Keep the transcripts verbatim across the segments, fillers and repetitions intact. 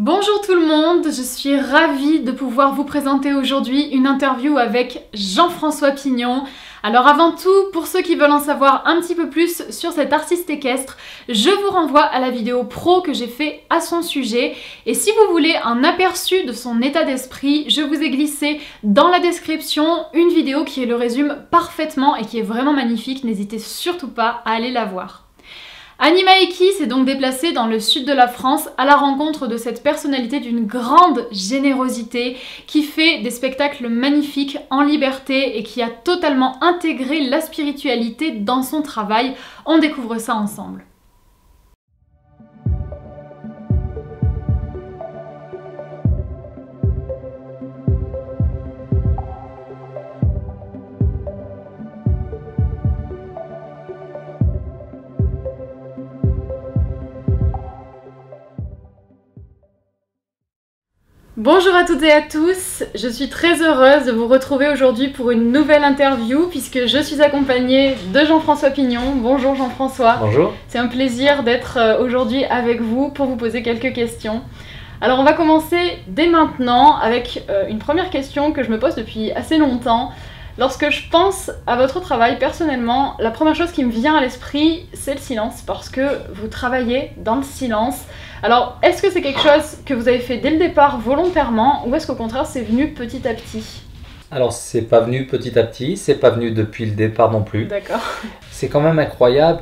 Bonjour tout le monde, je suis ravie de pouvoir vous présenter aujourd'hui une interview avec Jean-François Pignon. Alors avant tout, pour ceux qui veulent en savoir un petit peu plus sur cet artiste équestre, je vous renvoie à la vidéo pro que j'ai fait à son sujet. Et si vous voulez un aperçu de son état d'esprit, je vous ai glissé dans la description une vidéo qui le résume parfaitement et qui est vraiment magnifique. N'hésitez surtout pas à aller la voir. Annie Maeki s'est donc déplacée dans le sud de la France à la rencontre de cette personnalité d'une grande générosité qui fait des spectacles magnifiques en liberté et qui a totalement intégré la spiritualité dans son travail. On découvre ça ensemble. Bonjour à toutes et à tous, je suis très heureuse de vous retrouver aujourd'hui pour une nouvelle interview puisque je suis accompagnée de Jean-François Pignon. Bonjour Jean-François. Bonjour. C'est un plaisir d'être aujourd'hui avec vous pour vous poser quelques questions. Alors on va commencer dès maintenant avec une première question que je me pose depuis assez longtemps. Lorsque je pense à votre travail personnellement, la première chose qui me vient à l'esprit, c'est le silence parce que vous travaillez dans le silence. Alors, est-ce que c'est quelque chose que vous avez fait dès le départ volontairement ou est-ce qu'au contraire c'est venu petit à petit? Alors, c'est pas venu petit à petit, c'est pas venu depuis le départ non plus. D'accord. C'est quand même incroyable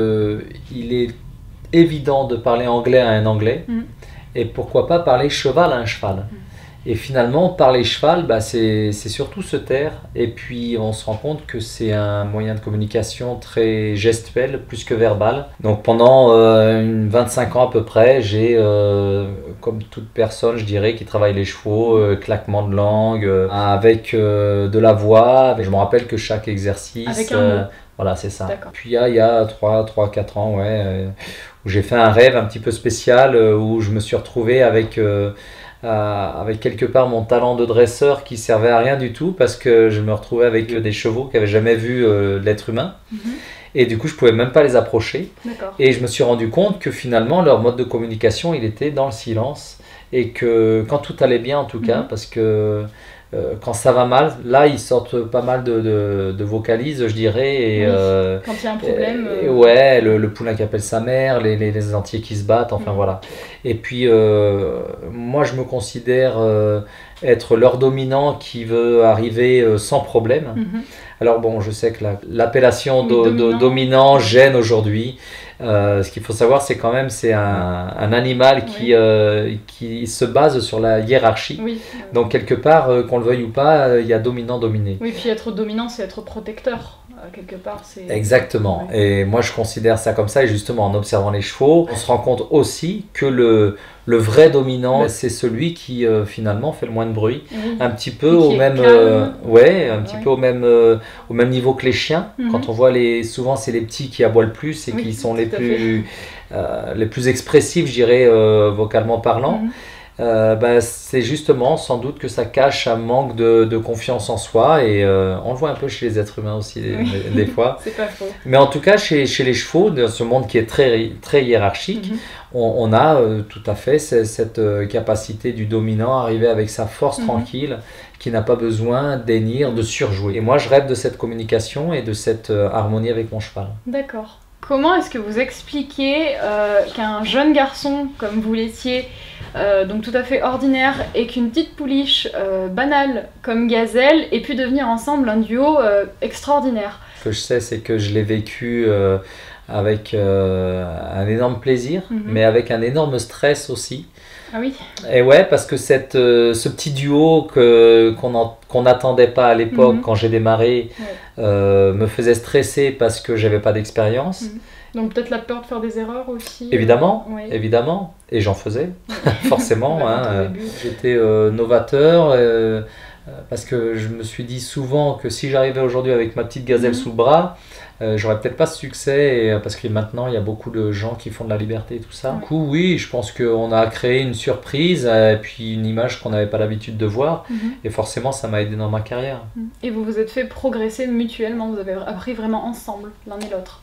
qu'il est évident de parler anglais à un anglais mmh. et pourquoi pas parler cheval à un cheval. Mmh. Et finalement, parler cheval, bah, c'est surtout se taire. Et puis, on se rend compte que c'est un moyen de communication très gestuel, plus que verbal. Donc, pendant euh, une vingt-cinq ans à peu près, j'ai, euh, comme toute personne, je dirais, qui travaille les chevaux, euh, claquement de langue, euh, avec euh, de la voix. Je me rappelle que chaque exercice... Avec un mot. Voilà, c'est ça. Puis, il y a, il y a trois à quatre ans, ouais, euh, où j'ai fait un rêve un petit peu spécial, euh, où je me suis retrouvé avec... Euh, Euh, avec quelque part mon talent de dresseur qui servait à rien du tout parce que je me retrouvais avec des chevaux qui n'avaient jamais vu euh, l'être humain mm-hmm. et du coup je pouvais même pas les approcher et je me suis rendu compte que finalement leur mode de communication il était dans le silence et que quand tout allait bien en tout cas mm-hmm. parce que Euh, quand ça va mal, là ils sortent pas mal de, de, de vocalises, je dirais. Et, oui, euh, quand il y a un problème. Et, et ouais, le, le poulain qui appelle sa mère, les, les, les entiers qui se battent, enfin mmh. voilà. Et puis euh, moi je me considère euh, être leur dominant qui veut arriver euh, sans problème. Mmh. Alors bon, je sais que l'appellation la, do, dominant. dominant gêne aujourd'hui. Euh, ce qu'il faut savoir, c'est quand même c'est un, un animal qui, oui. euh, qui se base sur la hiérarchie. Oui. Donc quelque part, euh, qu'on le veuille ou pas, il euh, y a dominant-dominé. Oui, puis être dominant, c'est être protecteur. Euh, quelque part, c'est... Exactement. Oui. Et moi, je considère ça comme ça. Et justement, en observant les chevaux, on se rend compte aussi que le, le vrai dominant, oui. c'est celui qui euh, finalement fait le moins de bruit. Oui. Un petit peu au même, euh, ouais, un petit oui. peu au même, euh, au même niveau que les chiens. Mm-hmm. Quand on voit les, souvent c'est les petits qui aboient le plus et oui, qui sont les plus, euh, les plus expressifs, je dirais, euh, vocalement parlant. Mm-hmm. Euh, bah, c'est justement sans doute que ça cache un manque de, de confiance en soi et euh, on le voit un peu chez les êtres humains aussi oui. des, des fois. C'est pas faux. Mais en tout cas chez, chez les chevaux, dans ce monde qui est très, très hiérarchique, mm-hmm. on, on a euh, tout à fait cette, cette euh, capacité du dominant à arriver avec sa force mm-hmm. tranquille qui n'a pas besoin d'hennir, de surjouer. Et moi je rêve de cette communication et de cette euh, harmonie avec mon cheval. D'accord. Comment est-ce que vous expliquez euh, qu'un jeune garçon comme vous l'étiez, euh, donc tout à fait ordinaire, et qu'une petite pouliche euh, banale comme Gazelle ait pu devenir ensemble un duo euh, extraordinaire? Ce que je sais, c'est que je l'ai vécu euh, avec euh, un énorme plaisir, mm-hmm. mais avec un énorme stress aussi. Ah oui. Et ouais, parce que cette, euh, ce petit duo que, qu'on qu'on n'attendait pas à l'époque, mm-hmm. quand j'ai démarré, ouais. euh, me faisait stresser parce que j'avais pas d'expérience. Mm-hmm. Donc peut-être la peur de faire des erreurs aussi. Évidemment, euh, ouais. évidemment. Et j'en faisais, forcément. hein, euh, J'étais euh, novateur. Euh, parce que je me suis dit souvent que si j'arrivais aujourd'hui avec ma petite Gazelle mmh. sous le bras, euh, j'aurais peut-être pas ce succès, et, parce que maintenant il y a beaucoup de gens qui font de la liberté et tout ça. Ouais. Du coup, oui, je pense qu'on a créé une surprise et puis une image qu'on n'avait pas l'habitude de voir, mmh. et forcément ça m'a aidé dans ma carrière. Et vous vous êtes fait progresser mutuellement, vous avez appris vraiment ensemble, l'un et l'autre.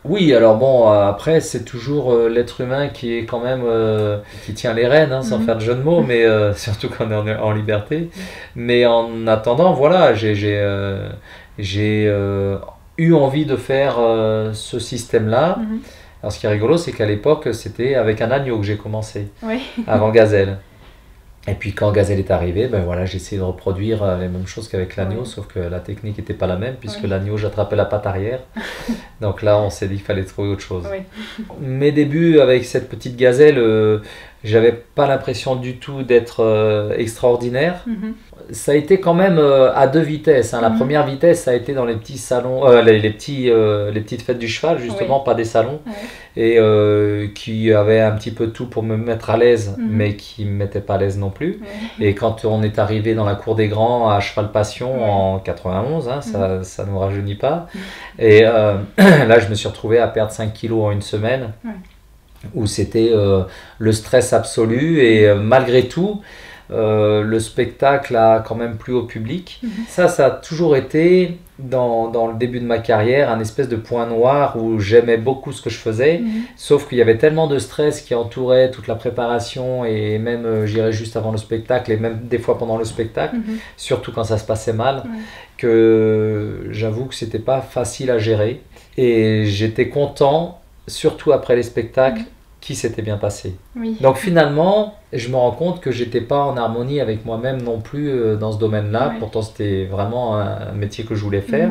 Oui, alors bon, euh, après, c'est toujours euh, l'être humain qui est quand même, euh, qui tient les rênes, hein, sans Mhm. faire de jeu de mots, mais euh, surtout quand on est en, en liberté. Mais en attendant, voilà, j'ai j'ai euh, j'ai, euh, eu envie de faire euh, ce système-là. Mhm. Alors ce qui est rigolo, c'est qu'à l'époque, c'était avec un agneau que j'ai commencé, Oui. avant Gazelle. Et puis quand Gazelle est arrivé, ben voilà, j'ai essayé de reproduire euh, les mêmes choses qu'avec l'agneau, Ouais. sauf que la technique n'était pas la même, puisque Oui. l'agneau, j'attrapais la patte arrière. Donc là, on s'est dit qu'il fallait trouver autre chose. Oui. Mes débuts avec cette petite Gazelle, euh, j'avais pas l'impression du tout d'être euh, extraordinaire. Mhm. Ça a été quand même euh, à deux vitesses, hein. La Mhm. première vitesse, ça a été dans les petits salons, euh, les, les petits, euh, les petites fêtes du cheval, justement, Oui. pas des salons, Ouais. et euh, qui avait un petit peu tout pour me mettre à l'aise, Mhm. mais qui me mettait pas à l'aise non plus. Ouais. Et quand on est arrivé dans la cour des grands à Cheval Passion Ouais. en quatre-vingt-onze, hein, ça, ça ne nous rajeunit pas, et euh, là je me suis retrouvé à perdre cinq kilos en une semaine, Ouais. où c'était euh, le stress absolu, et euh, malgré tout, euh, le spectacle a quand même plu au public. Mhm. Ça, ça a toujours été, dans, dans le début de ma carrière, un espèce de point noir où j'aimais beaucoup ce que je faisais, Mhm. sauf qu'il y avait tellement de stress qui entourait toute la préparation, et même, euh, j'irais juste avant le spectacle, et même des fois pendant le spectacle, Mhm. surtout quand ça se passait mal, Ouais. que j'avoue que c'était pas facile à gérer. Et j'étais content, surtout après les spectacles, Mhm. qui s'était bien passé. Oui. Donc finalement, je me rends compte que j'étais pas en harmonie avec moi-même non plus euh, dans ce domaine-là. Ouais. Pourtant, c'était vraiment un métier que je voulais faire. Mhm.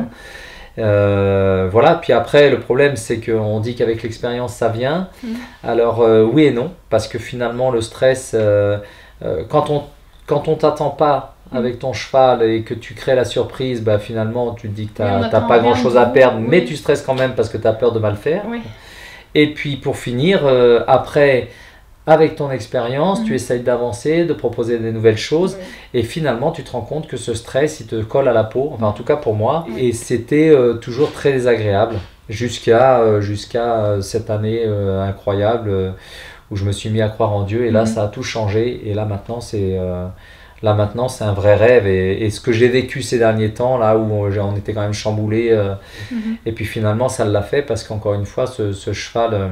Euh, voilà. Puis après, le problème, c'est qu'on dit qu'avec l'expérience, ça vient. Mhm. Alors euh, oui et non, parce que finalement, le stress, euh, euh, quand on quand on t'attend pas avec ton cheval et que tu crées la surprise, bah, finalement, tu te dis que tu Oui, on n'as attend pas rien grand-chose de à vous. perdre, mais Oui. tu stresses quand même parce que tu as peur de mal faire. Oui. Et puis pour finir, euh, après, avec ton expérience, Mhm. tu essayes d'avancer, de proposer des nouvelles choses, Oui. et finalement tu te rends compte que ce stress, il te colle à la peau, enfin en tout cas pour moi, Oui. et c'était euh, toujours très désagréable, jusqu'à euh, jusqu'à euh, cette année euh, incroyable euh, où je me suis mis à croire en Dieu, et là Mhm. ça a tout changé, et là maintenant c'est... euh, Là maintenant c'est un vrai rêve, et, et ce que j'ai vécu ces derniers temps, là où on, on était quand même chamboulé, euh, Mhm. et puis finalement ça l'a fait, parce qu'encore une fois ce, ce cheval, euh,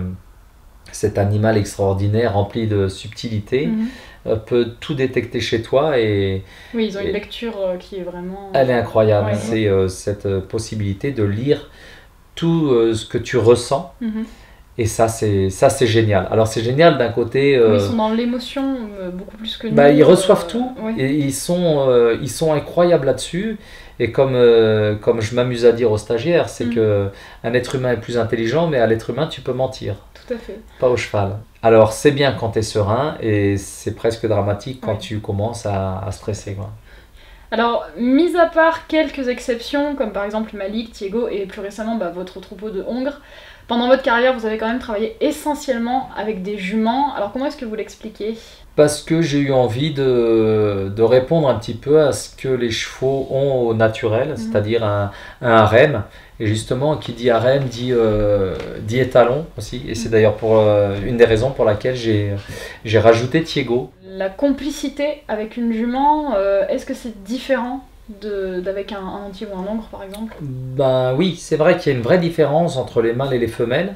cet animal extraordinaire rempli de subtilité, Mhm. euh, peut tout détecter chez toi, et Oui, ils ont Et- une lecture euh, qui est vraiment. elle est incroyable. Ouais. C'est euh, cette euh, possibilité de lire tout euh, ce que tu ressens, Mhm. et ça c'est ça c'est génial. Alors c'est génial d'un côté, euh, Oui, ils sont dans l'émotion euh, beaucoup plus que nous. bah, ils reçoivent euh, tout, ouais. et ils sont, euh, ils sont incroyables là-dessus. Et comme, euh, comme je m'amuse à dire aux stagiaires, c'est Mm. que un être humain est plus intelligent, mais à l'être humain tu peux mentir, Tout à fait. pas au cheval. Alors c'est bien quand tu es serein, et c'est presque dramatique quand Ouais. tu commences à, à stresser, quoi. Alors, mis à part quelques exceptions, comme par exemple Malik, Thiego et plus récemment bah, votre troupeau de Hongres, pendant votre carrière, vous avez quand même travaillé essentiellement avec des juments. Alors, comment est-ce que vous l'expliquez? Parce que j'ai eu envie de, de répondre un petit peu à ce que les chevaux ont au naturel, Mhm. c'est-à-dire un, un harem. Et justement, qui dit harem dit, euh, dit étalon aussi. Et c'est d'ailleurs pour, euh, une des raisons pour laquelle j'ai j'ai rajouté Thiego. La complicité avec une jument, euh, est-ce que c'est différent de- d'avec un, un entier ou un hongre par exemple? Ben oui, c'est vrai qu'il y a une vraie différence entre les mâles et les femelles.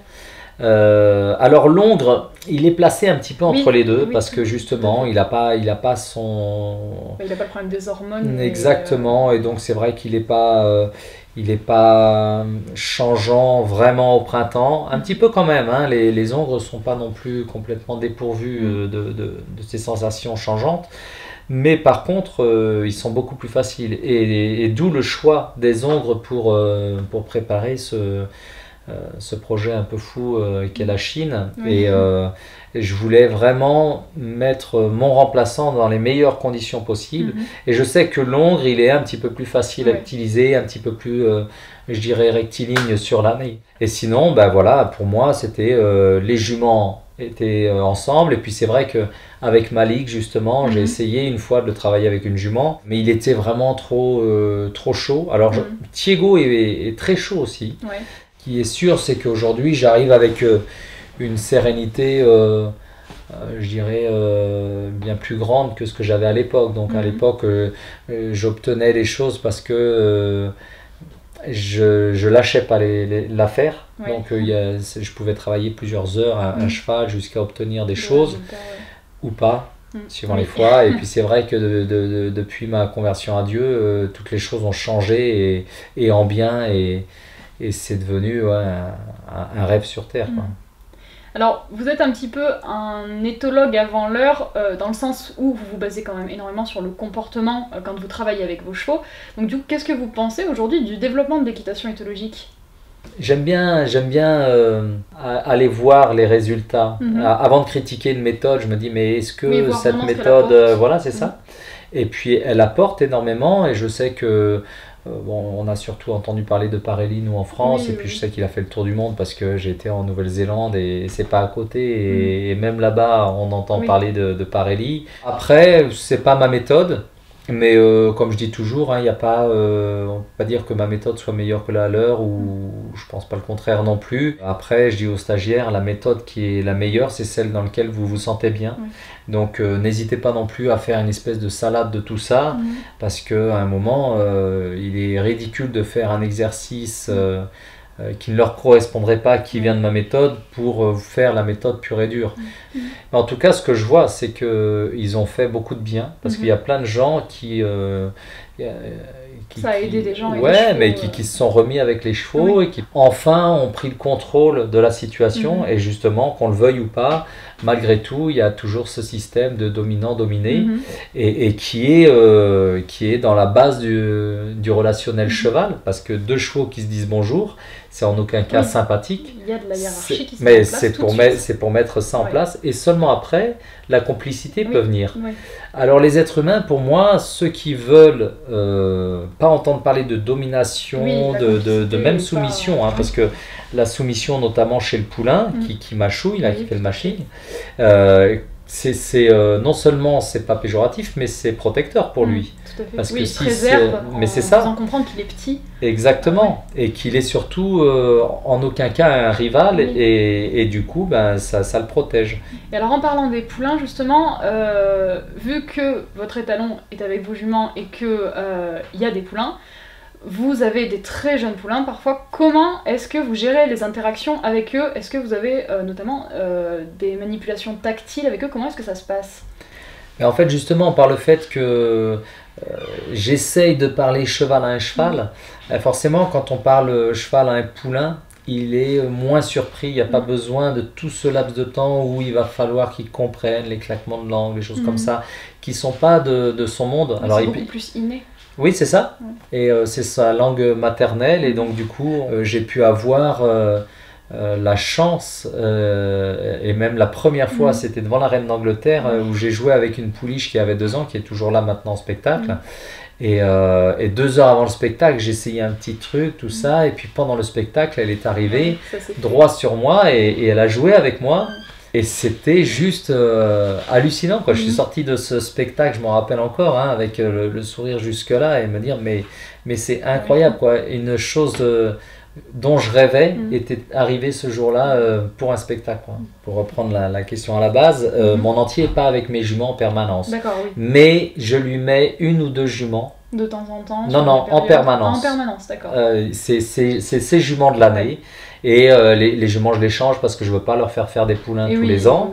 Euh, alors l'hongre, il est placé un petit peu entre Oui, les deux, oui, parce tout que à justement, fait. il n'a pas, il a pas son... Bah, il n'a pas le problème des hormones. mais, Exactement, et donc c'est vrai qu'il n'est pas, euh, il est pas changeant vraiment au printemps, un petit peu quand même, hein, les, les hongres ne sont pas non plus complètement dépourvus euh, de, de, de ces sensations changeantes, mais par contre euh, ils sont beaucoup plus faciles, et, et d'où le choix des hongres pour, euh, pour préparer ce, euh, ce projet un peu fou euh, qu'est la Chine. Oui. Et, euh, et je voulais vraiment mettre mon remplaçant dans les meilleures conditions possibles. Mhm. Et je sais que l'hongre, il est un petit peu plus facile à Ouais. utiliser, un petit peu plus, euh, je dirais, rectiligne sur l'année. Et sinon, ben voilà, pour moi, c'était euh, les juments étaient euh, ensemble. Et puis c'est vrai que avec Malik, justement, j'ai Mhm. essayé une fois de le travailler avec une jument, mais il était vraiment trop, euh, trop chaud. Alors je- Mhm. Thiego est, est très chaud aussi. Ouais. Ce qui est sûr, c'est qu'aujourd'hui, j'arrive avec euh, une sérénité, euh, euh, je dirais, euh, bien plus grande que ce que j'avais à l'époque. Donc à Mhm. l'époque, euh, euh, j'obtenais les choses parce que, euh, je, je lâchais pas l'affaire. Ouais. Donc euh, il y a, je pouvais travailler plusieurs heures à, à Mm. cheval jusqu'à obtenir des Le choses résultat, ouais. ou pas, Mm. suivant Oui. les fois. Et puis c'est vrai que de, de, de, depuis ma conversion à Dieu, euh, toutes les choses ont changé et, et en bien, et, et c'est devenu ouais, un, un rêve sur terre, quoi. Mm. Alors, vous êtes un petit peu un éthologue avant l'heure, euh, dans le sens où vous vous basez quand même énormément sur le comportement euh, quand vous travaillez avec vos chevaux. Donc du coup, qu'est-ce que vous pensez aujourd'hui du développement de l'équitation éthologique? J'aime bien, j'aime bien euh, aller voir les résultats. Mhm. Avant de critiquer une méthode, je me dis mais est-ce que Oui, voir cette vraiment ce qu'elle méthode, apporte. euh, voilà, c'est Mhm. ça. Et puis elle apporte énormément, et je sais que euh, bon, on a surtout entendu parler de Parelli nous en France, Oui, et puis oui. je sais qu'il a fait le tour du monde parce que j'ai été en Nouvelle-Zélande et c'est pas à côté, et, et même là-bas on entend Oui. parler de, de Parelli. Après, c'est pas ma méthode. Mais euh, comme je dis toujours, il n'y a pas, euh, on peut pas dire que ma méthode soit meilleure que la leur, ou je pense pas le contraire non plus. Après, je dis aux stagiaires, la méthode qui est la meilleure, c'est celle dans laquelle vous vous sentez bien. Oui. Donc euh, n'hésitez pas non plus à faire une espèce de salade de tout ça, Mhm. parce qu'à un moment, euh, il est ridicule de faire un exercice euh, euh, qui ne leur correspondrait pas, qui vient de ma méthode, pour euh, faire la méthode pure et dure. Mhm. Mais en tout cas, ce que je vois, c'est qu'ils ont fait beaucoup de bien, parce Mhm. qu'il y a plein de gens qui... euh, euh, qui- Ça a qui- aidé des gens avec ouais, les chevaux, mais qui, euh. qui se sont remis avec les chevaux, Oui. et qui enfin ont pris le contrôle de la situation. Mhm. Et justement, qu'on le veuille ou pas, malgré tout, il y a toujours ce système de dominant-dominé, Mhm. et, et qui, est, euh, qui est dans la base du, du relationnel Mhm. cheval, parce que deux chevaux qui se disent bonjour, c'est en aucun cas Oui. sympathique. Il y a de la hiérarchie C'est- qui se met mais en place c'est tout pour, de mettre- suite. c'est pour mettre ça en Ouais. place, et seulement après, la complicité Oui. peut venir. Ouais. Alors les êtres humains, pour moi, ceux qui veulent euh, pas entendre parler de domination, Oui, la de, de, de complicité même est pas- soumission, hein, oui. parce que la soumission, notamment chez le poulain, Mm. qui, qui mâchouille, là, Oui, qui fait le tout à fait. machine, euh, c'est, c'est, euh, non seulement c'est pas péjoratif, mais c'est protecteur pour Mm. lui. Tout à fait. Parce Oui, que il si préserve c'est- mais en c'est ça. faisant comprendre qu'il est petit. Exactement, et qu'il est surtout euh, en aucun cas un rival, Oui. et, et du coup, ben, ça, ça le protège. Et alors en parlant des poulains justement, euh, vu que votre étalon est avec vos juments et que euh, il y a des poulains, vous avez des très jeunes poulains parfois. Comment est-ce que vous gérez les interactions avec eux? Est-ce que vous avez euh, notamment euh, des manipulations tactiles avec eux? Comment est-ce que ça se passe? Mais en fait, justement, par le fait que euh, j'essaye de parler cheval à un cheval, euh, forcément, quand on parle cheval à un poulain, il est moins surpris. Il n'y a pas Mhm. besoin de tout ce laps de temps où il va falloir qu'il comprenne les claquements de langue, les choses Mhm. comme ça, qui ne sont pas de, de son monde. C'est Alors, il- beaucoup plus inné. oui, c'est ça. Ouais. Et euh, c'est sa langue maternelle. Et donc, du coup, euh, j'ai pu avoir euh, euh, la chance, euh, et même la première fois, Mhm. c'était devant la reine d'Angleterre, euh, où j'ai joué avec une pouliche qui avait deux ans, qui est toujours là maintenant en spectacle. Mhm. Et, euh, et deux heures avant le spectacle, j'ai essayé un petit truc, tout ça. Et puis pendant le spectacle, elle est arrivée Ça, c'est fait. droit sur moi, et, et elle a joué avec moi. Mhm. Et c'était juste euh, hallucinant, quoi. Je suis Mhm. sorti de ce spectacle, je m'en rappelle encore, hein, avec euh, le, le sourire jusque-là, et me dire, mais, mais c'est incroyable, quoi. Une chose euh, dont je rêvais Mhm. était arrivée ce jour-là euh, pour un spectacle, quoi. Pour reprendre la, la question à la base, euh, Mhm. mon entier n'est pas avec mes juments en permanence. D'accord, oui. Mais je lui mets une ou deux juments. De temps en temps. Non, sur non, des en périodes- permanence. En permanence, d'accord. Euh, c'est c'est- c'est ces juments de l'année. Et euh, les, les juments, je les change parce que je veux pas leur faire faire des poulains Et tous oui, les ans. oui.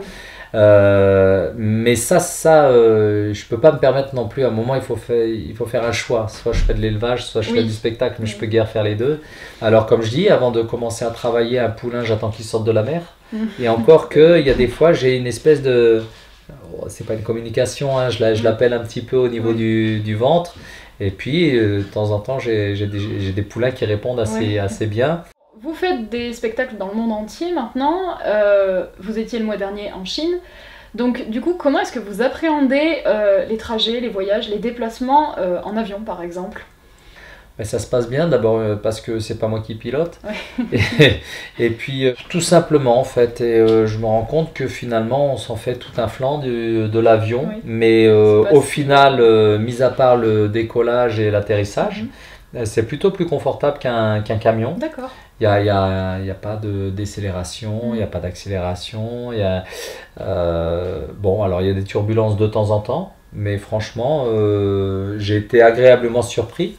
Euh, mais ça, ça euh, je peux pas me permettre non plus. À un moment, il faut faire, il faut faire un choix. Soit je fais de l'élevage, soit je Oui. fais du spectacle, mais je Oui. peux guère faire les deux. Alors, comme je dis, avant de commencer à travailler un poulain, j'attends qu'il sorte de la mer. Mhm. Et encore que, il y a des fois, j'ai une espèce de... oh, c'est pas une communication, hein, je la- je l'appelle un petit peu au niveau Oui. du, du ventre. Et puis, euh, de temps en temps, j'ai j'ai des, j'ai des poulains qui répondent assez, Ouais. assez bien. Vous faites des spectacles dans le monde entier maintenant. Euh, vous étiez le mois dernier en Chine. Donc, du coup, comment est-ce que vous appréhendez euh, les trajets, les voyages, les déplacements euh, en avion, par exemple? Mais ça se passe bien, d'abord euh, parce que c'est pas moi qui pilote. Ouais. Et, et puis, euh, tout simplement, en fait, et, euh, je me rends compte que finalement, on s'en fait tout un flanc du- de l'avion. Oui. Mais euh, C'est pas au si- final, euh, mis à part le décollage et l'atterrissage, Mhm. euh, c'est plutôt plus confortable qu'un qu'un camion. D'accord. Il n'y a, il y a, il y a pas de décélération, il Mm. n'y a pas d'accélération. Il y a, euh, bon, alors il y a des turbulences de temps en temps, mais franchement, euh, j'ai été agréablement surpris.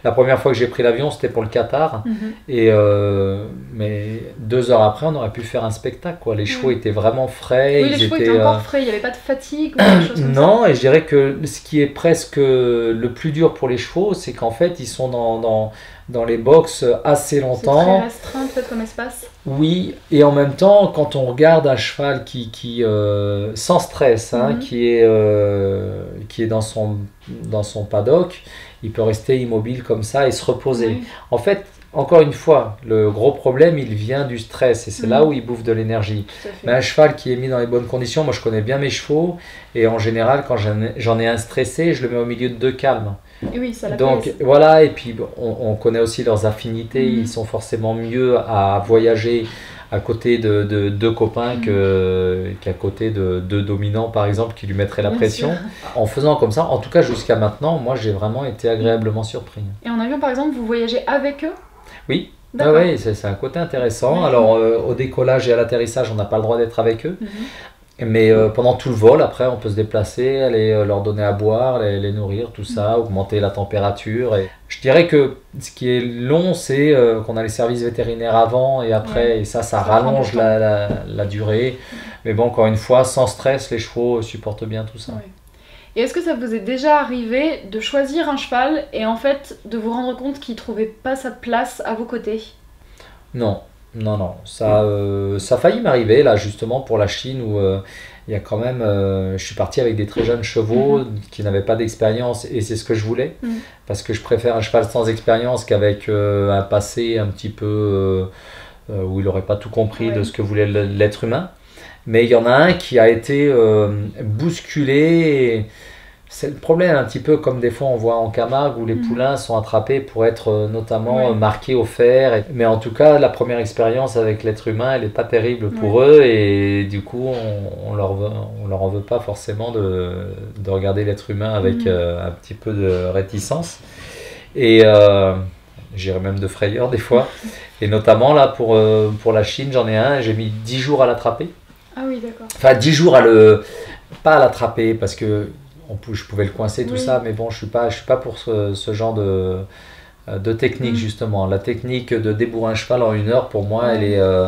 La première fois que j'ai pris l'avion, c'était pour le Qatar. Mhm. Et euh, mais deux heures après, on aurait pu faire un spectacle, quoi. Les chevaux Oui. étaient vraiment frais. Oui, ils les chevaux étaient, étaient encore euh, frais, il n'y avait pas de fatigue ou quelque chose comme ça. Non, et je dirais que ce qui est presque le plus dur pour les chevaux, c'est qu'en fait, ils sont dans, dans, dans les box assez C'est très longtemps. restreint peut-être comme espace. Oui, et en même temps, quand on regarde un cheval qui, qui euh, sans stress, hein, Mhm. qui est, euh, qui est dans son, dans son paddock, il peut rester immobile comme ça et se reposer. Oui. En fait, encore une fois, le gros problème, il vient du stress et c'est Mhm. là où il bouffe de l'énergie. Tout à fait. Mais un cheval qui est mis dans les bonnes conditions, moi je connais bien mes chevaux et en général, quand j'en ai, j'en ai un stressé, je le mets au milieu de deux calmes. Et oui, ça Donc l'apaise. voilà, et puis on, on connaît aussi leurs affinités, Mhm. ils sont forcément mieux à voyager à côté de, de deux copains que, qu'à côté de deux dominants par exemple qui lui mettraient la Bien pression. sûr. En faisant comme ça, en tout cas jusqu'à maintenant, moi j'ai vraiment été agréablement surpris. Et en avion, par exemple, vous voyagez avec eux? Oui, ah D'accord. ouais, c'est c'est un côté intéressant. Ouais. Alors euh, au décollage et à l'atterrissage, on n'a pas le droit d'être avec eux. Mhm. Mais euh, pendant tout le vol, après, on peut se déplacer, aller euh, leur donner à boire, les, les nourrir, tout ça, augmenter la température. Et je dirais que ce qui est long, c'est euh, qu'on a les services vétérinaires avant et après, Ouais. et ça, ça Ça prend du rallonge temps. la, la, la durée. Mais bon, encore une fois, sans stress, les chevaux supportent bien tout ça. Ouais. Et est-ce que ça vous est déjà arrivé de choisir un cheval et en fait de vous rendre compte qu'il trouvait pas sa place à vos côtés? Non, non, non. Ça, euh, ça a failli m'arriver, là, justement, pour la Chine, où euh, il y a quand même... euh, je suis parti avec des très jeunes chevaux qui n'avaient pas d'expérience, et c'est ce que je voulais, Mhm. parce que je préfère un cheval sans expérience qu'avec euh, un passé un petit peu... euh, euh, où il n'aurait pas tout compris Ouais. de ce que voulait le- l'être humain. Mais il y en a un qui a été euh, bousculé. Et c'est le problème, un petit peu comme des fois on voit en Camargue où les Mhm. poulains sont attrapés pour être euh, notamment Ouais. euh, marqués au fer. Et- mais en tout cas, la première expérience avec l'être humain, elle n'est pas terrible pour eux. Et du coup, on, on leur veut, on leur en veut pas forcément de, de regarder l'être humain avec Mhm. euh, un petit peu de réticence. Et euh, j'irais même de frayeur des fois. Et notamment là, pour, euh, pour la Chine, j'en ai un, j'ai mis dix jours à l'attraper. Ah oui, d'accord. Enfin, dix jours à le... Pas à l'attraper, parce que on pou- je pouvais le coincer, tout Oui. ça, mais bon, je suis pas, je suis pas pour ce, ce genre de, de technique, Mm. justement. La technique de débourrer un cheval en une heure, pour moi, Ouais. elle est... euh,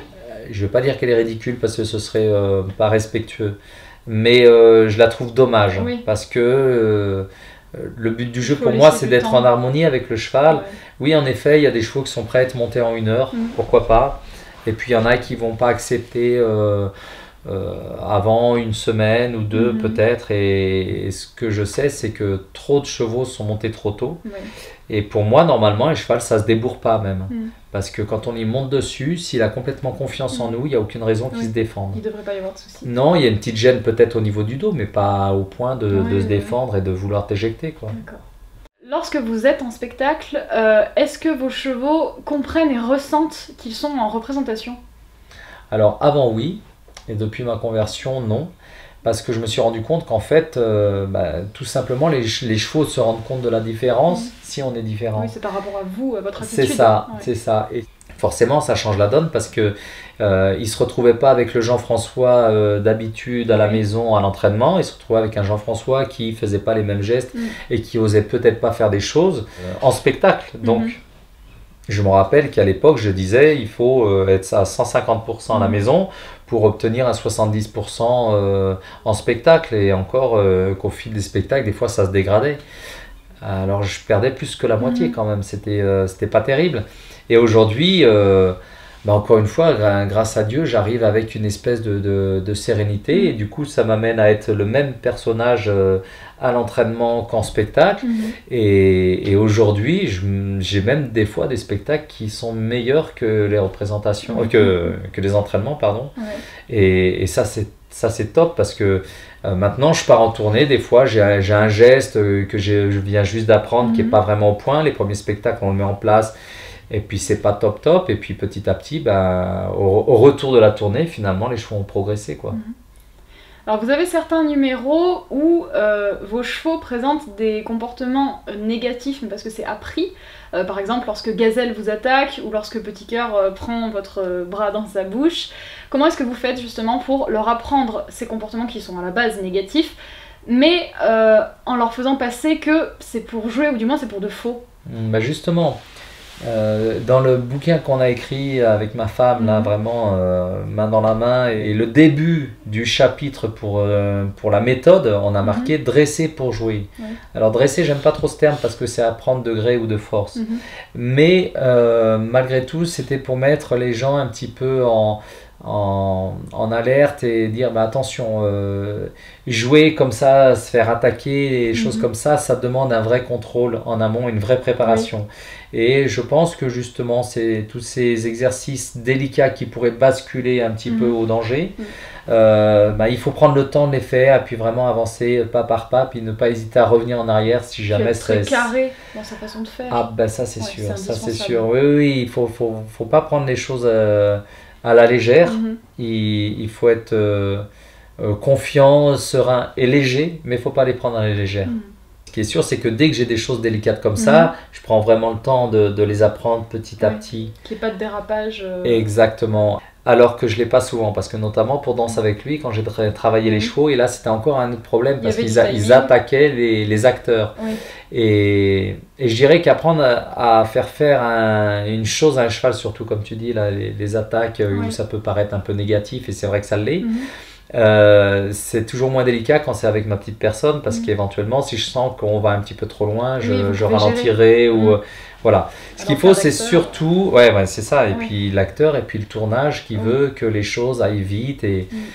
je vais pas dire qu'elle est ridicule, parce que ce serait euh, pas respectueux. Mais euh, je la trouve dommage, Oui. parce que... euh, le but du jeu faut pour moi, laisser c'est du d'être temps. en harmonie avec le cheval. Ouais. Oui, en effet, il y a des chevaux qui sont prêts à être montés en une heure, Mm. pourquoi pas. Et puis il y en a qui vont pas accepter euh, euh, avant une semaine ou deux Mhm. peut-être. Et, et ce que je sais, c'est que trop de chevaux sont montés trop tôt. Ouais. Et pour moi, normalement, un cheval, ça se débourre pas même. Mm. Parce que quand on y monte dessus, s'il a complètement confiance en Mm. nous, il n'y a aucune raison qu'il Oui. se défende. Il devrait pas y avoir de soucis. Non, il y a une petite gêne peut-être au niveau du dos, mais pas au point de, Ouais, de se ouais. défendre et de vouloir t'éjecter, quoi. D'accord. Lorsque vous êtes en spectacle, euh, est-ce que vos chevaux comprennent et ressentent qu'ils sont en représentation? Alors avant oui, et depuis ma conversion non, parce que je me suis rendu compte qu'en fait, euh, bah, tout simplement, les, ch- les chevaux se rendent compte de la différence Mhm. si on est différent. Oui, c'est par rapport à vous, à votre attitude. C'est ça, Ouais. c'est ça. Et forcément, ça change la donne parce que euh, il se retrouvait pas avec le Jean-François euh, d'habitude à la Oui. maison à l'entraînement. Il se retrouvait avec un Jean-François qui faisait pas les mêmes gestes Mm. et qui osait peut-être pas faire des choses euh, en spectacle. Donc, Mhm. je me rappelle qu'à l'époque, je disais il faut euh, être à cent cinquante pour cent à la Mhm. maison pour obtenir un soixante-dix pour cent euh, en spectacle. Et encore euh, qu'au fil des spectacles, des fois, ça se dégradait. Alors, je perdais plus que la moitié Mhm. quand même. C'était euh, c'était pas terrible. Et aujourd'hui, euh, bah, encore une fois, gra- grâce à Dieu, j'arrive avec une espèce de, de- de sérénité. Et du coup, ça m'amène à être le même personnage euh, à l'entraînement qu'en spectacle. Mhm. Et, et aujourd'hui, je- j'ai même des fois des spectacles qui sont meilleurs que les représentations, euh, que, que les entraînements, pardon. Ouais. Et, et ça, c'est ça c'est top parce que euh, maintenant, je pars en tournée. Des fois, j'ai un, j'ai un geste euh, que j'ai- je viens juste d'apprendre qui n'est Mhm. pas vraiment au point. Les premiers spectacles, on le met en place. Et puis, c'est pas top top. Et puis, petit à petit, ben, au, au retour de la tournée, finalement, les chevaux ont progressé, quoi. Alors vous avez certains numéros où euh, vos chevaux présentent des comportements euh, négatifs, mais parce que c'est appris. Euh, par exemple, lorsque Gazelle vous attaque ou lorsque Petit Cœur euh, prend votre euh, bras dans sa bouche. Comment est-ce que vous faites justement pour leur apprendre ces comportements qui sont à la base négatifs, mais euh, en leur faisant passer que c'est pour jouer, ou du moins c'est pour de faux? Bah justement, euh, dans le bouquin qu'on a écrit avec ma femme, mmh. là vraiment euh, main dans la main, et le début du chapitre pour, euh, pour la méthode, on a marqué mmh. dresser pour jouer. Ouais. Alors dresser, j'aime pas trop ce terme parce que c'est à prendre de gré ou de force. Mmh. Mais euh, malgré tout, c'était pour mettre les gens un petit peu en... En, en alerte et dire bah, attention, euh, jouer comme ça, se faire attaquer, et choses mmh. comme ça, ça demande un vrai contrôle en amont, une vraie préparation. Oui. Et je pense que justement, c'est tous ces exercices délicats qui pourraient basculer un petit mmh. peu au danger, mmh. euh, bah, il faut prendre le temps de les faire et puis vraiment avancer pas par pas, puis ne pas hésiter à revenir en arrière si jamais c'est très carré dans sa façon de faire. Ah ben ça c'est ouais, sûr, ça c'est sûr. Oui, oui, il faut, faut, faut pas prendre les choses euh, à la légère, mmh. il, il faut être euh, euh, confiant, serein et léger, mais il ne faut pas les prendre à la légère. Mmh. Ce qui est sûr, c'est que dès que j'ai des choses délicates comme mmh. ça, je prends vraiment le temps de, de les apprendre petit à ouais. petit. Qu'il n'y ait pas de dérapage. Euh... Exactement. Alors que je ne l'ai pas souvent, parce que notamment pour Danse avec lui, quand j'ai tra travaillé mmh. les chevaux, et là c'était encore un autre problème, parce qu'ils ils attaquaient les, les acteurs. Oui. Et, et je dirais qu'apprendre à, à faire faire un, une chose à un cheval, surtout comme tu dis, là, les, les attaques, oui. où ça peut paraître un peu négatif, et c'est vrai que ça l'est, mmh. euh, c'est toujours moins délicat quand c'est avec ma petite personne, parce mmh. qu'éventuellement, si je sens qu'on va un petit peu trop loin, je, oui, je ralentirai, ou... Mmh. Voilà. Ce qu'il faut, c'est surtout, ouais, ouais c'est ça, et ouais. puis l'acteur, et puis le tournage qui ouais. veut que les choses aillent vite, et, mm.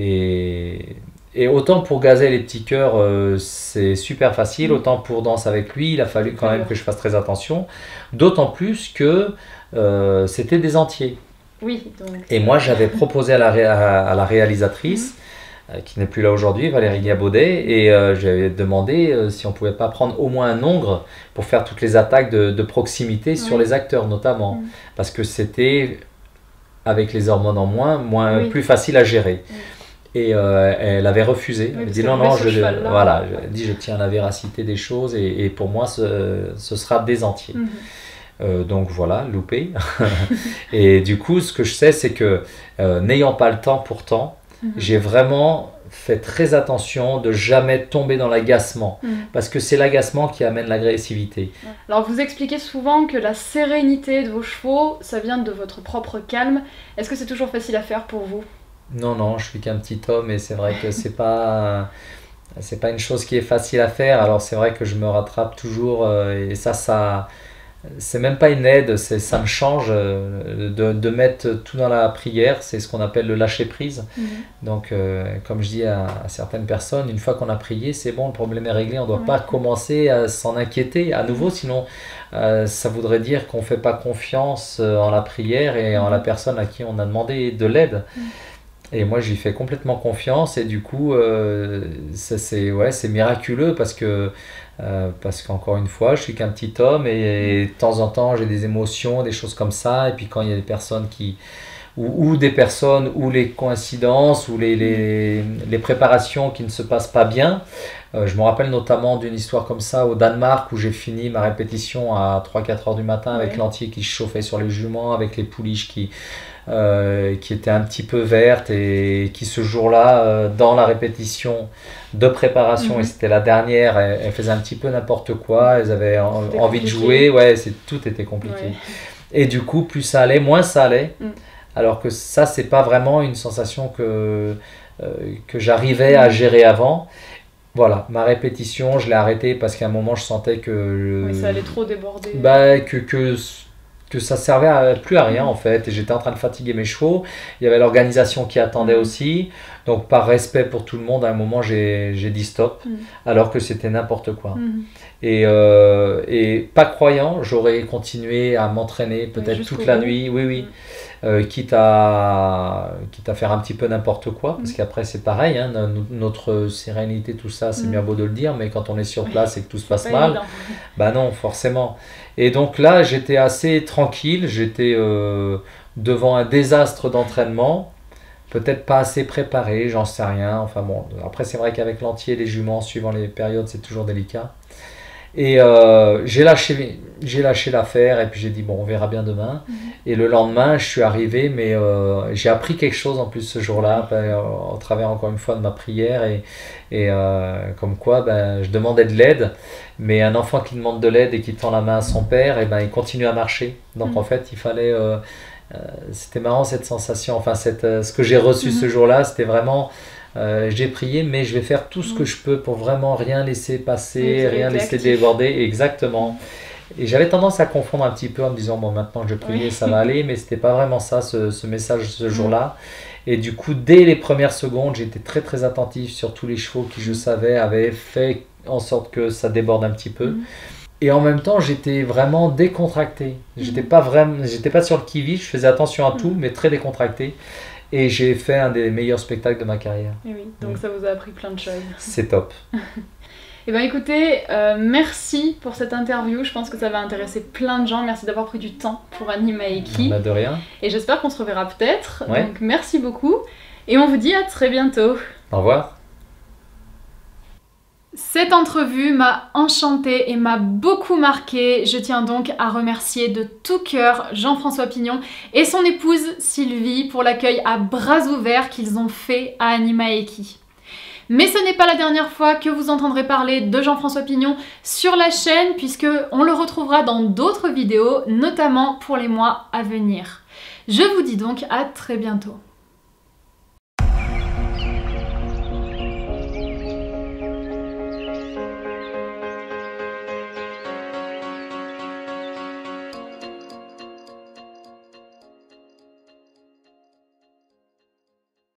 et, et autant pour gazer les petits cœurs, euh, c'est super facile, mm. autant pour Danse avec lui, il a fallu quand même que je fasse très attention, d'autant plus que euh, c'était des entiers. Oui. Donc... Et moi, j'avais proposé à la, ré à, à la réalisatrice, mm. qui n'est plus là aujourd'hui, Valérie Gabaudet, et euh, j'avais demandé euh, si on ne pouvait pas prendre au moins un Hongre pour faire toutes les attaques de, de proximité oui. sur les acteurs notamment, mmh. parce que c'était, avec les hormones en moins, moins oui. plus facile à gérer. Oui. Et euh, elle avait refusé, oui, elle avait dit non, non, je, voilà, je, dit, je tiens à la véracité des choses, et, et pour moi ce, ce sera des entiers. Mmh. Euh, donc voilà, loupé. Et du coup, ce que je sais, c'est que euh, n'ayant pas le temps pourtant, Mmh. j'ai vraiment fait très attention de jamais tomber dans l'agacement, mmh. parce que c'est l'agacement qui amène l'agressivité. Alors vous expliquez souvent que la sérénité de vos chevaux, ça vient de votre propre calme. Est-ce que c'est toujours facile à faire pour vous? Non, non, je suis qu'un petit homme, et c'est vrai que c'est pas, c'est pas une chose qui est facile à faire. Alors c'est vrai que je me rattrape toujours, euh, et ça, ça... c'est même pas une aide, ça me change euh, de, de mettre tout dans la prière, c'est ce qu'on appelle le lâcher prise. Mmh. Donc euh, comme je dis à, à certaines personnes, une fois qu'on a prié, c'est bon, le problème est réglé, on ne doit ouais. pas commencer à s'en inquiéter à nouveau, sinon euh, ça voudrait dire qu'on ne fait pas confiance en la prière et mmh. en la personne à qui on a demandé de l'aide. Mmh. Et moi j'y fais complètement confiance, et du coup euh, c'est ouais, c'est miraculeux, parce que Euh, parce qu'encore une fois, je suis qu'un petit homme, et, et de temps en temps j'ai des émotions, des choses comme ça, et puis quand il y a des personnes qui, ou, ou des personnes, ou les coïncidences, ou les, les, les préparations qui ne se passent pas bien, euh, je me rappelle notamment d'une histoire comme ça au Danemark, où j'ai fini ma répétition à trois quatre heures du matin avec ouais. l'entier qui se chauffait sur les juments, avec les pouliches qui... Euh, qui était un petit peu verte, et qui ce jour-là, euh, dans la répétition de préparation, mmh. et c'était la dernière, elle, elle faisait un petit peu n'importe quoi, elles avaient en, envie compliqué. de jouer, ouais, tout était compliqué. Ouais. Et du coup, plus ça allait, moins ça allait, mmh. alors que ça, c'est pas vraiment une sensation que, euh, que j'arrivais mmh. à gérer avant. Voilà, ma répétition, je l'ai arrêtée parce qu'à un moment, je sentais que... Oui, ça allait trop déborder. Bah, que... que que ça servait à, plus à rien en fait, et j'étais en train de fatiguer mes chevaux, il y avait l'organisation qui attendait mmh. aussi, donc par respect pour tout le monde, à un moment j'ai dit stop, mmh. alors que c'était n'importe quoi. Mmh. Et, euh, et pas croyant, j'aurais continué à m'entraîner peut-être toute la nuit, oui oui, mmh. euh, quitte, à, quitte à faire un petit peu n'importe quoi, parce mmh. qu'après c'est pareil, hein, notre sérénité, tout ça, c'est mmh. bien beau de le dire, mais quand on est sur place et que tout se passe mal, évident. Bah non, forcément. Et donc là, j'étais assez tranquille, j'étais euh, devant un désastre d'entraînement, peut-être pas assez préparé, j'en sais rien. Enfin bon, après c'est vrai qu'avec l'entier et les juments, suivant les périodes, c'est toujours délicat. Et euh, j'ai lâché, j'ai lâché l'affaire et puis j'ai dit bon, on verra bien demain. Mmh. Et le lendemain, je suis arrivé, mais euh, j'ai appris quelque chose en plus ce jour-là, ben, au travers encore une fois de ma prière et, et euh, comme quoi ben, je demandais de l'aide, mais un enfant qui demande de l'aide et qui tend la main à son père, et ben, il continue à marcher. Donc mmh. en fait, il fallait... Euh, euh, c'était marrant cette sensation, enfin cette, euh, ce que j'ai reçu mmh. ce jour-là, c'était vraiment... Euh, j'ai prié, mais je vais faire tout ce que je peux pour vraiment rien laisser passer, oui, rien laisser actif. déborder. Exactement. Et j'avais tendance à confondre un petit peu en me disant bon, maintenant que je priais, oui. ça va aller, mais c'était pas vraiment ça, ce, ce message ce jour-là. Et du coup, dès les premières secondes, j'étais très très attentif sur tous les chevaux qui, je savais, avaient fait en sorte que ça déborde un petit peu. Mm. Et en même temps, j'étais vraiment décontracté. J'étais pas vraiment, j'étais pas sur le qui-vive, je faisais attention à tout, mm. mais très décontracté. Et j'ai fait un des meilleurs spectacles de ma carrière. Et oui, donc mmh. ça vous a appris plein de choses. C'est top. Eh bien écoutez, euh, merci pour cette interview. Je pense que ça va intéresser plein de gens. Merci d'avoir pris du temps pour Anima Eki. Bah de rien. Et j'espère qu'on se reverra peut-être. Ouais. Donc merci beaucoup. Et on vous dit à très bientôt. Au revoir. Cette entrevue m'a enchantée et m'a beaucoup marquée. Je tiens donc à remercier de tout cœur Jean-François Pignon et son épouse Sylvie pour l'accueil à bras ouverts qu'ils ont fait à Anima Eki. Mais ce n'est pas la dernière fois que vous entendrez parler de Jean-François Pignon sur la chaîne, puisque on le retrouvera dans d'autres vidéos, notamment pour les mois à venir. Je vous dis donc à très bientôt.